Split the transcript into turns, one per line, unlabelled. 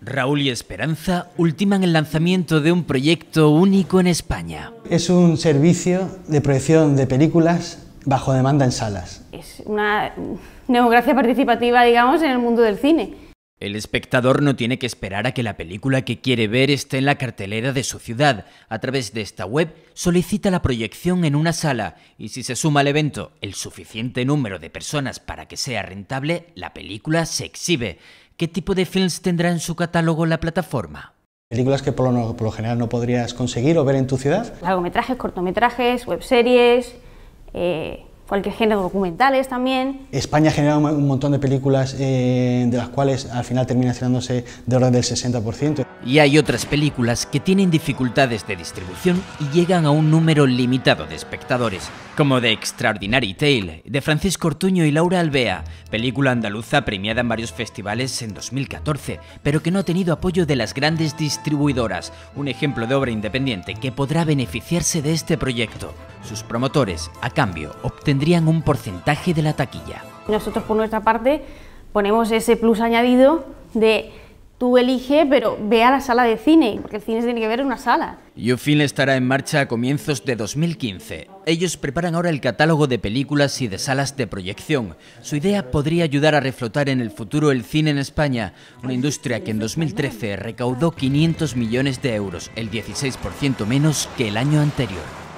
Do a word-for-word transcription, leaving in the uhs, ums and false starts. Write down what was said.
Raúl y Esperanza ultiman el lanzamiento de un proyecto único en España.
Es un servicio de proyección de películas bajo demanda en salas.
Es una democracia participativa, digamos, en el mundo del cine.
El espectador no tiene que esperar a que la película que quiere ver esté en la cartelera de su ciudad. A través de esta web solicita la proyección en una sala y si se suma al evento el suficiente número de personas para que sea rentable, la película se exhibe. ¿Qué tipo de films tendrá en su catálogo la plataforma?
Películas que por lo, por lo general no podrías conseguir o ver en tu ciudad.
Largometrajes, cortometrajes, webseries, eh, cualquier género, documentales también.
España genera un montón de películas eh, de las cuales al final termina llenándose de orden del sesenta por ciento.
Y hay otras películas que tienen dificultades de distribución y llegan a un número limitado de espectadores, como The Extraordinary Tale, de Francisco Ortuño y Laura Albea, película andaluza premiada en varios festivales en dos mil catorce, pero que no ha tenido apoyo de las grandes distribuidoras, un ejemplo de obra independiente que podrá beneficiarse de este proyecto. Sus promotores, a cambio, obtendrían un porcentaje de la taquilla.
Nosotros, por nuestra parte, ponemos ese plus añadido de tú elige, pero ve a la sala de cine, porque el cine se tiene que ver en una sala.
YouFilm estará en marcha a comienzos de dos mil quince. Ellos preparan ahora el catálogo de películas y de salas de proyección. Su idea podría ayudar a reflotar en el futuro el cine en España, una industria que en dos mil trece recaudó quinientos millones de euros, el dieciséis por ciento menos que el año anterior.